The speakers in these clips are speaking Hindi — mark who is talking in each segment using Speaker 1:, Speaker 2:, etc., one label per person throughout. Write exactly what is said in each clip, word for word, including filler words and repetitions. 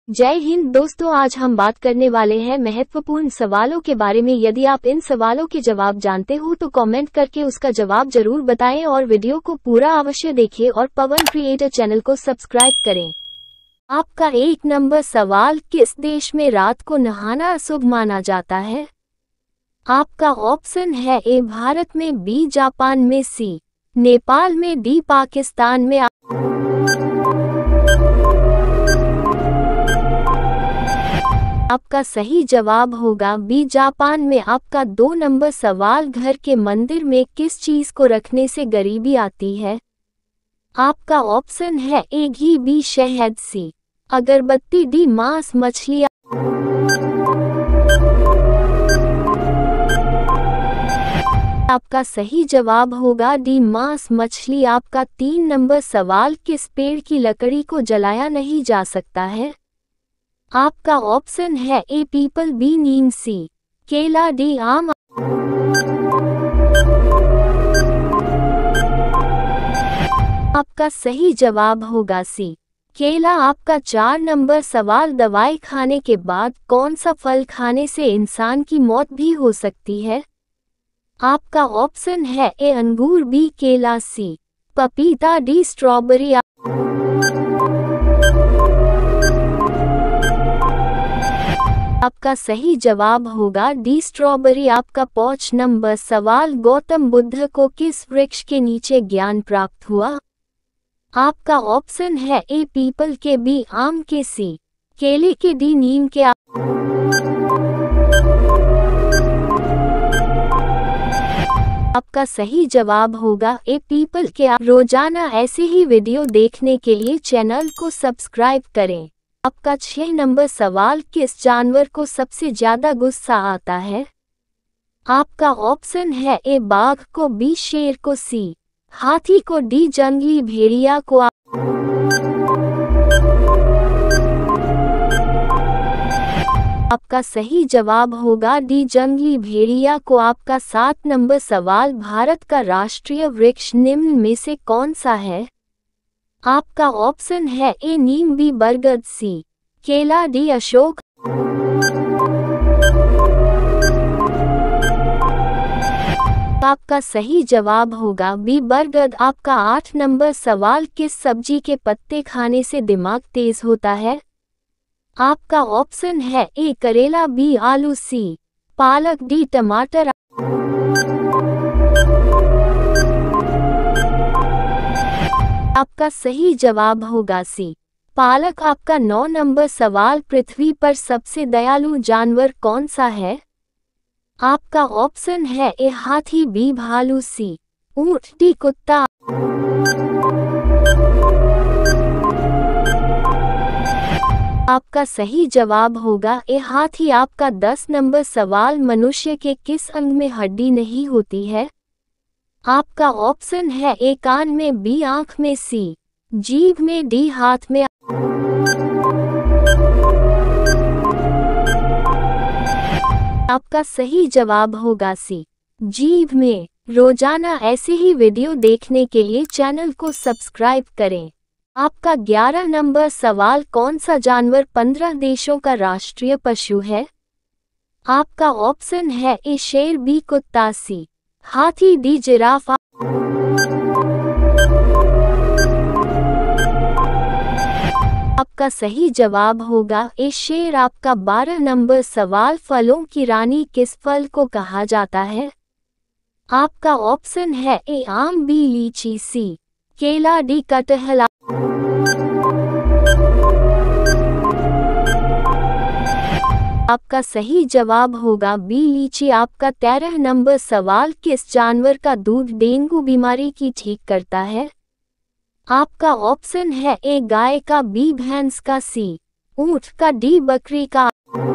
Speaker 1: जय हिंद दोस्तों, आज हम बात करने वाले हैं महत्वपूर्ण सवालों के बारे में। यदि आप इन सवालों के जवाब जानते हो तो कमेंट करके उसका जवाब जरूर बताएं और वीडियो को पूरा अवश्य देखें और पवन क्रिएटर चैनल को सब्सक्राइब करें। आपका एक नंबर सवाल, किस देश में रात को नहाना अशुभ माना जाता है? आपका ऑप्शन है ए भारत में, बी जापान में, सी नेपाल में, डी पाकिस्तान में। आपका सही जवाब होगा बी जापान में। आपका दो नंबर सवाल, घर के मंदिर में किस चीज को रखने से गरीबी आती है? आपका ऑप्शन है ए घी, बी शहद, सी अगरबत्ती, डी मांस मछलियाँ। आपका सही जवाब होगा डी मांस मछली। आपका तीन नंबर सवाल, किस पेड़ की लकड़ी को जलाया नहीं जा सकता है? आपका ऑप्शन है ए पीपल, बी नीम, सी केला, डी आम। आपका सही जवाब होगा सी केला। आपका चार नंबर सवाल, दवाई खाने के बाद कौन सा फल खाने से इंसान की मौत भी हो सकती है? आपका ऑप्शन है ए अंगूर, बी केला, सी पपीता, डी स्ट्रॉबेरी। आपका सही जवाब होगा डी स्ट्रॉबेरी। आपका पाँच नंबर सवाल, गौतम बुद्ध को किस वृक्ष के नीचे ज्ञान प्राप्त हुआ? आपका ऑप्शन है ए पीपल के, बी आम के, सी केले के, डी नीम के। आपका सही जवाब होगा ए पीपल के। रोजाना ऐसे ही वीडियो देखने के लिए चैनल को सब्सक्राइब करें। आपका छह नंबर सवाल, किस जानवर को सबसे ज्यादा गुस्सा आता है? आपका ऑप्शन है ए बाघ को, बी शेर को, सी हाथी को, डी जंगली भेड़िया को। आपका सही जवाब होगा डी जंगली भेड़िया को। आपका सात नंबर सवाल, भारत का राष्ट्रीय वृक्ष निम्न में से कौन सा है? आपका ऑप्शन है ए नीम, बी बरगद, सी केला, डी अशोक। आपका सही जवाब होगा बी बरगद। आपका आठ नंबर सवाल, किस सब्जी के पत्ते खाने से दिमाग तेज होता है? आपका ऑप्शन है ए करेला, बी आलू, सी पालक, डी टमाटर। आपका सही जवाब होगा सी पालक। आपका नौ नंबर सवाल, पृथ्वी पर सबसे दयालु जानवर कौन सा है? आपका ऑप्शन है ए हाथी, बी भालू, सी ऊंट, डी कुत्ता। आपका सही जवाब होगा ए हाथी। आपका दस नंबर सवाल, मनुष्य के किस अंग में हड्डी नहीं होती है? आपका ऑप्शन है ए कान में, बी आंख में, सी जीभ में, डी हाथ में। आपका सही जवाब होगा सी जीभ में। रोजाना ऐसे ही वीडियो देखने के लिए चैनल को सब्सक्राइब करें। आपका ग्यारह नंबर सवाल, कौन सा जानवर पंद्रह देशों का राष्ट्रीय पशु है? आपका ऑप्शन है ए शेर, बी कुत्ता, सी हाथी, डी जिराफ। आपका सही जवाब होगा ए शेर। आपका बारह नंबर सवाल, फलों की रानी किस फल को कहा जाता है? आपका ऑप्शन है ए आम, बी लीची, सी केला, डी कटहल। आपका सही जवाब होगा बी लीची। आपका तेरह नंबर सवाल, किस जानवर का दूध डेंगू बीमारी की ठीक करता है? आपका ऑप्शन है ए गाय का, बी भैंस का, सी ऊंट का, डी बकरी का।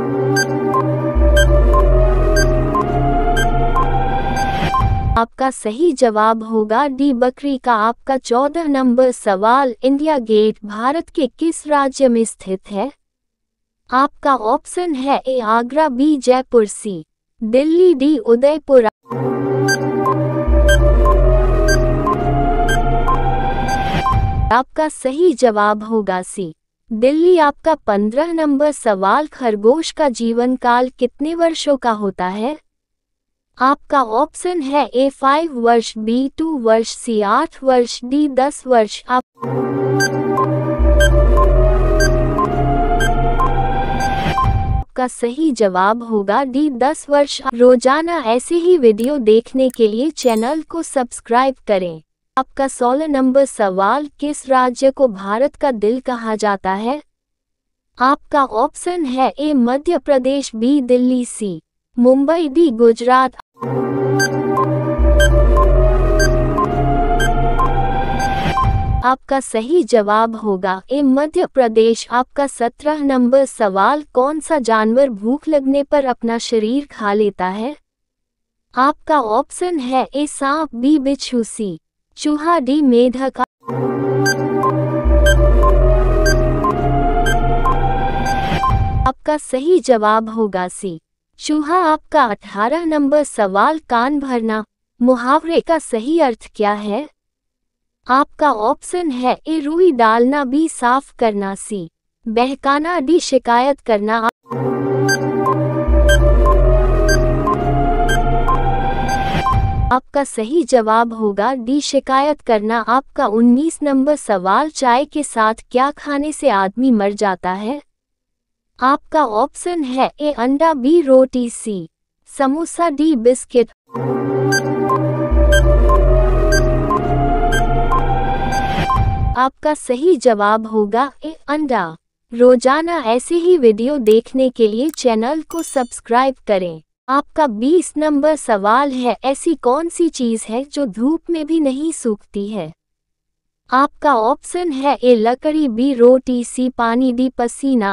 Speaker 1: आपका सही जवाब होगा डी बकरी का। आपका चौदह नंबर सवाल, इंडिया गेट भारत के किस राज्य में स्थित है? आपका ऑप्शन है A Agra, B Jaipur, C Delhi, D Udaipur. आपका सही जवाब होगा सी दिल्ली। आपका पंद्रह नंबर सवाल, खरगोश का जीवन काल कितने वर्षों का होता है? आपका ऑप्शन है ए फाइव वर्ष, बी टू वर्ष, सी आठ वर्ष, डी दस वर्ष। आप का सही जवाब होगा डी दस वर्ष। रोजाना ऐसे ही वीडियो देखने के लिए चैनल को सब्सक्राइब करें। आपका सोलह नंबर सवाल, किस राज्य को भारत का दिल कहा जाता है? आपका ऑप्शन है A Madhya Pradesh, B Delhi, C Mumbai, D Gujarat. आपका सही जवाब होगा ए मध्य प्रदेश। आपका सत्रह नंबर सवाल, कौन सा जानवर भूख लगने पर अपना शरीर खा लेता है? आपका ऑप्शन है ए सांप, बी बिच्छू, सी चूहा, डी मेढक। आपका सही जवाब होगा सी चूहा। आपका अठारह नंबर सवाल, कान भरना मुहावरे का सही अर्थ क्या है? आपका ऑप्शन है ए रुई डालना, बी साफ करना, सी बहकाना, डी शिकायत करना। आपका सही जवाब होगा डी शिकायत करना। आपका उन्नीस नंबर सवाल, चाय के साथ क्या खाने से आदमी मर जाता है? आपका ऑप्शन है ए अंडा, बी रोटी, सी समोसा, डी बिस्किट। आपका सही जवाब होगा ए अंडा। रोजाना ऐसे ही वीडियो देखने के लिए चैनल को सब्सक्राइब करें। आपका बीस नंबर सवाल है, ऐसी कौन सी चीज है जो धूप में भी नहीं सूखती है? आपका ऑप्शन है ए लकड़ी, बी रोटी, सी पानी, डी पसीना।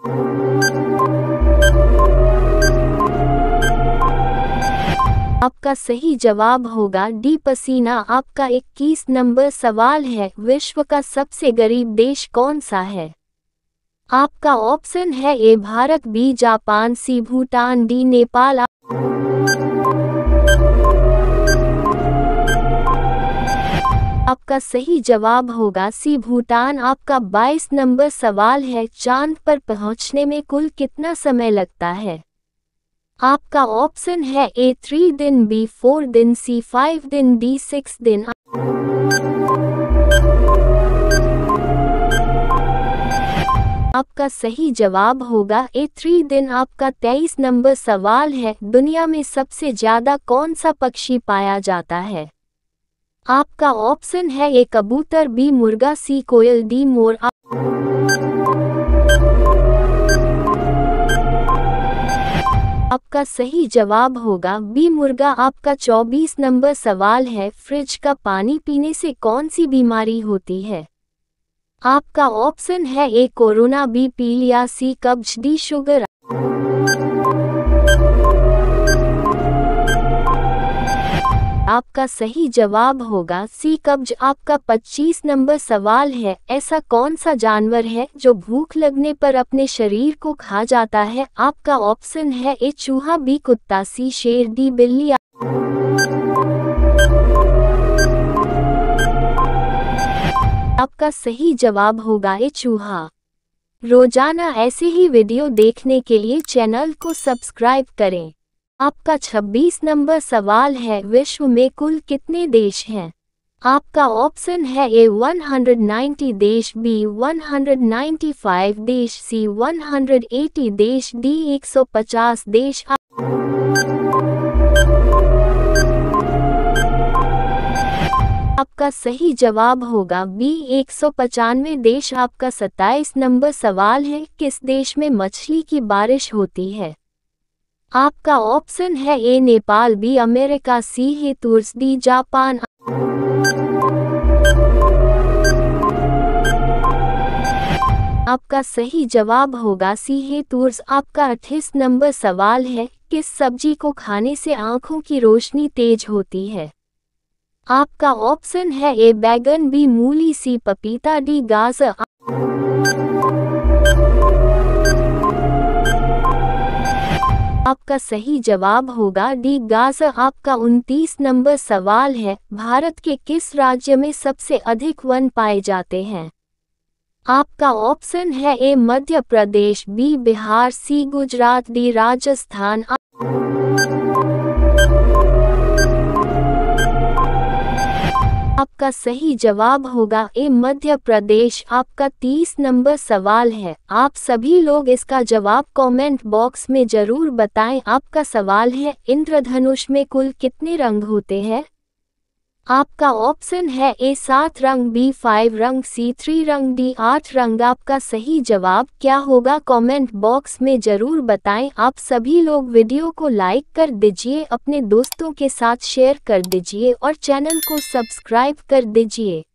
Speaker 1: आपका सही जवाब होगा डी पसीना। आपका इक्कीस नंबर सवाल है, विश्व का सबसे गरीब देश कौन सा है? आपका ऑप्शन है A Bharat, B Japan, C Bhutan, D Nepal. आपका सही जवाब होगा सी भूटान। आपका बाईस नंबर सवाल है, चांद पर पहुंचने में कुल कितना समय लगता है? आपका ऑप्शन है ए थ्री दिन, बी फोर दिन, सी फाइव दिन, डी सिक्स दिन। आपका सही जवाब होगा ए थ्री दिन। आपका तेईस नंबर सवाल है, दुनिया में सबसे ज्यादा कौन सा पक्षी पाया जाता है? आपका ऑप्शन है ए कबूतर, बी मुर्गा, सी कोयल, डी मोर। आपका सही जवाब होगा बी मुर्गा। आपका चौबीस नंबर सवाल है, फ्रिज का पानी पीने से कौन सी बीमारी होती है? आपका ऑप्शन है ए कोरोना, बी पीलिया, सी कब्ज, डी शुगर। आपका सही जवाब होगा सी कब्ज। आपका पच्चीस नंबर सवाल है, ऐसा कौन सा जानवर है जो भूख लगने पर अपने शरीर को खा जाता है? आपका ऑप्शन है ए चूहा, बी कुत्ता, सी शेर, डी बिल्ली। आपका सही जवाब होगा ए चूहा। रोजाना ऐसे ही वीडियो देखने के लिए चैनल को सब्सक्राइब करें। आपका छब्बीस नंबर सवाल है, विश्व में कुल कितने देश हैं? आपका ऑप्शन है ए एक सौ नब्बे देश, बी एक सौ पचानवे देश, सी एक सौ अस्सी देश, डी एक सौ पचास देश। आपका सही जवाब होगा बी एक सौ पचानवे देश। आपका सत्ताईस नंबर सवाल है, किस देश में मछली की बारिश होती है? आपका ऑप्शन है A Nepal, B America, C है तुर्स, डी जापान। आपका सही जवाब होगा सी है तुर्स। आपका अट्ठाईस नंबर सवाल है, किस सब्जी को खाने से आंखों की रोशनी तेज होती है? आपका ऑप्शन है ए बैगन, बी मूली, सी पपीता, डी गाजर। आपका सही जवाब होगा डी गाजर। आपका उनतीस नंबर सवाल है, भारत के किस राज्य में सबसे अधिक वन पाए जाते हैं? आपका ऑप्शन है A Madhya Pradesh, B Bihar, C Gujarat, D Rajasthan. आपका सही जवाब होगा ए मध्य प्रदेश। आपका तीस नंबर सवाल है, आप सभी लोग इसका जवाब कमेंट बॉक्स में जरूर बताएं। आपका सवाल है, इंद्रधनुष में कुल कितने रंग होते हैं? आपका ऑप्शन है ए सात रंग, बी फाइव रंग, सी थ्री रंग, डी आठ रंग। आपका सही जवाब क्या होगा कमेंट बॉक्स में जरूर बताएं। आप सभी लोग वीडियो को लाइक कर दीजिए, अपने दोस्तों के साथ शेयर कर दीजिए और चैनल को सब्सक्राइब कर दीजिए।